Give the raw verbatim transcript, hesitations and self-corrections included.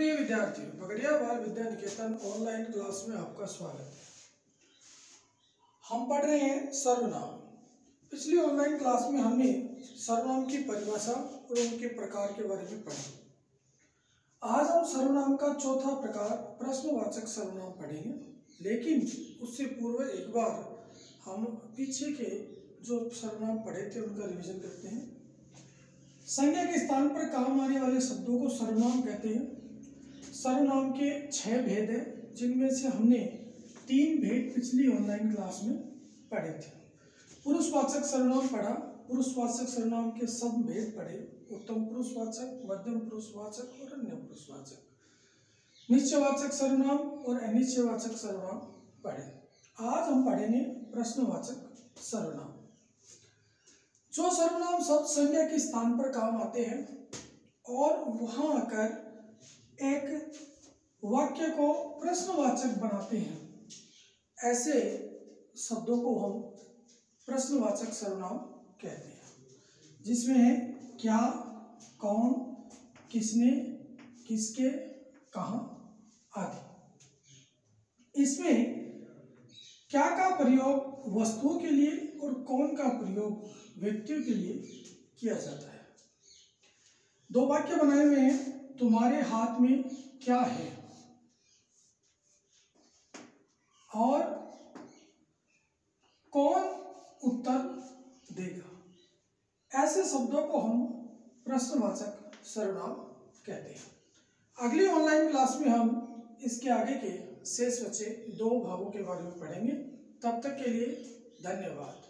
प्रिय विद्यार्थियों, पगड़िया बाल विद्या निकेतन ऑनलाइन क्लास में आपका स्वागत है। हम पढ़ रहे हैं सर्वनाम। पिछली ऑनलाइन क्लास में हमने सर्वनाम की परिभाषा और उनके प्रकार के बारे में पढ़ा। आज हम सर्वनाम का चौथा प्रकार प्रश्नवाचक सर्वनाम पढ़ेंगे, लेकिन उससे पूर्व एक बार हम पीछे के जो सर्वनाम पढ़े थे उनका रिवीजन करते हैं। संज्ञा के स्थान पर काम आने वाले शब्दों को सर्वनाम कहते हैं। सर्वनाम के छह भेद हैं, जिनमें से हमने तीन भेद पिछली ऑनलाइन क्लास में पढ़े थे। पुरुषवाचक सर्वनाम पढ़ा, पुरुषवाचक सर्वनाम के सब भेद पढ़े, उत्तम पुरुषवाचक, मध्यम पुरुषवाचक और अन्य पुरुषवाचक। निश्चयवाचक सर्वनाम और अनिश्चयवाचक सर्वनाम पढ़े। आज हम पढ़ेंगे प्रश्नवाचक सर्वनाम। जो सर्वनाम शब्द संज्ञा के स्थान पर काम आते हैं और वहां आकर एक वाक्य को प्रश्नवाचक बनाते हैं, ऐसे शब्दों को हम प्रश्नवाचक सर्वनाम कहते हैं, जिसमें है क्या, कौन, किसने, किसके, कहाँ आदि। इसमें क्या का प्रयोग वस्तुओं के लिए और कौन का प्रयोग व्यक्तियों के लिए किया जाता है। दो वाक्य बनाए हुए हैं। तुम्हारे हाथ में क्या है और कौन उत्तर देगा। ऐसे शब्दों को हम प्रश्नवाचक सर्वनाम कहते हैं। अगली ऑनलाइन क्लास में हम इसके आगे के शेष बचे दो भागों के बारे में पढ़ेंगे। तब तक के लिए धन्यवाद।